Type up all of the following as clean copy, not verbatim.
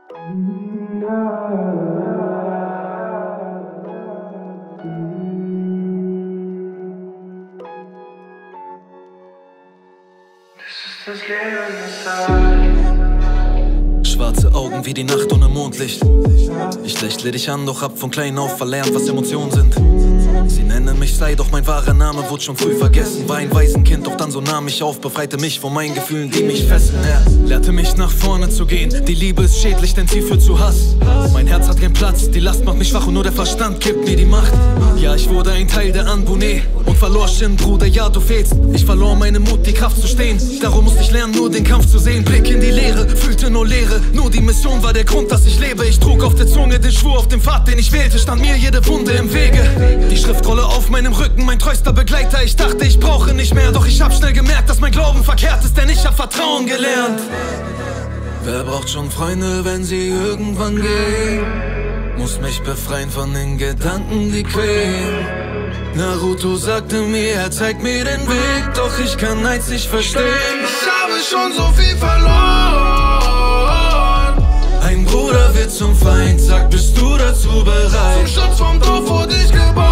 Das Leben ist schwarze Augen wie die Nacht ohne Mondlicht. Ich lächle dich an, doch hab von klein auf verlernt, was Emotionen sind. Sie nennen mich Sai, doch mein wahrer Name wurde schon früh vergessen. War ein Waisenkind, doch dann so nahm ich auf, befreite mich von meinen Gefühlen, die mich fesseln. Er lehrte mich nach vorne zu gehen. Die Liebe ist schädlich, denn sie führt zu Hass. Mein Herz hat keinen Platz, die Last macht mich schwach und nur der Verstand gibt mir die Macht. Ja, ich wurde ein Teil der Anbune und verlor Shin, Bruder, ja, du fehlst. Ich verlor meinen Mut, die Kraft zu stehen. Darum musste ich lernen, nur den Kampf zu sehen. Blick in die Leere, fühlte nur Leere. Nur die Mission war der Grund, dass ich lebe. Ich trug auf der Zunge den Schwur auf dem Pfad, den ich wählte. Stand mir jede Wunde im Wege. Die Schriftrolle auf meinem Rücken, mein treuster Begleiter. Ich dachte, ich brauche nicht mehr, doch ich hab schnell gemerkt, dass mein Glauben verkehrt ist, denn ich hab Vertrauen gelernt. Wer braucht schon Freunde, wenn sie irgendwann gehen? Muss mich befreien von den Gedanken, die quälen. Naruto sagte mir, er zeigt mir den Weg, doch ich kann eins nicht verstehen. Ich habe schon so viel verloren. Ein Bruder wird zum Feind, sag, bist du dazu bereit? Zum Schutz vom Dorf wurde ich geboren.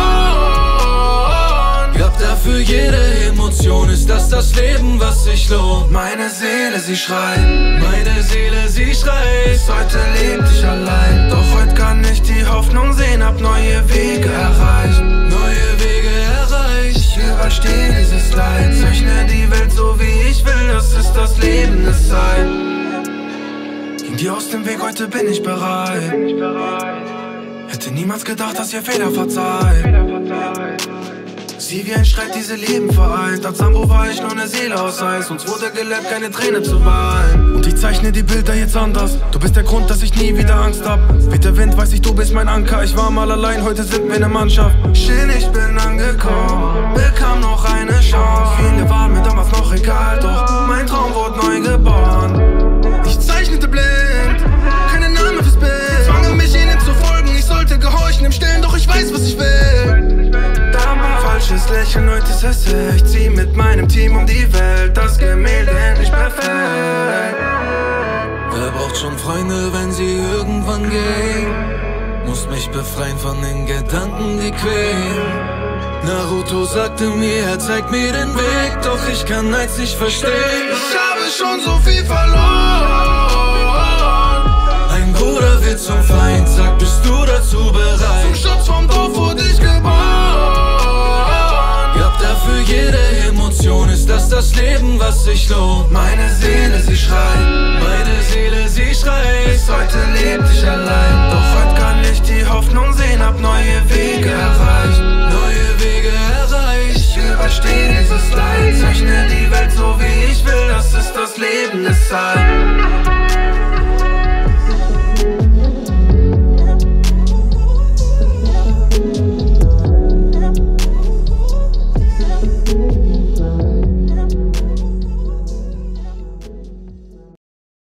Gab dafür jede Emotion, ist das Leben, was sich lohnt. Meine Seele, sie schreit, meine Seele, sie schreit. Bis heute lebt ich allein, doch heute kann ich die Hoffnung sehen, hab neue Wege erreicht. Neue Wege erreicht, ich überstehe dieses Leid. Zeichne die Welt so wie ich will, das ist das Leben, es sei. Ging dir aus dem Weg, heute bin ich bereit. Hätte niemals gedacht, dass ihr Fehler verzeiht. Sie wie ein Streit, diese Leben vereint. Als Sambo war ich nur eine Seele aus Eis. Uns wurde gelehrt, keine Träne zu weinen. Und ich zeichne die Bilder jetzt anders. Du bist der Grund, dass ich nie wieder Angst hab. Weht der Wind, weiß ich, du bist mein Anker. Ich war mal allein, heute sind wir eine Mannschaft. Schön, ich bin angekommen, bekam noch eine Chance. Viele waren mir damals noch egal, doch mein Traum wurde neu geboren. Ich zeichnete blind, keine Namen fürs Bild. Sie zwangen mich ihnen zu folgen, ich sollte gehorchen im Stillen, doch ich weiß, was ich will. Damals falsches Lächeln, heute ist es echt. Zieh mit meinem Team um die Welt, das Gemälde endlich perfekt. Wer braucht schon Freunde, wenn sie irgendwann gehen? Muss mich befreien von den Gedanken, die quälen. Naruto sagte mir, er zeigt mir den Weg, doch ich kann eins nicht verstehen. Ich habe schon so viel verloren. Ein Bruder wird zum Feind, sag, bist du dazu bereit? Zum Schutz vom Dorf wurde ich geboren. Gab dafür jede Emotion, ist das Leben, was sich lohnt. Meine Seele, sie schreit, meine Seele, sie schreit. Bis heute lebt ich allein, doch heute kann ich die Hoffnung sehen, hab neue Wege erreicht.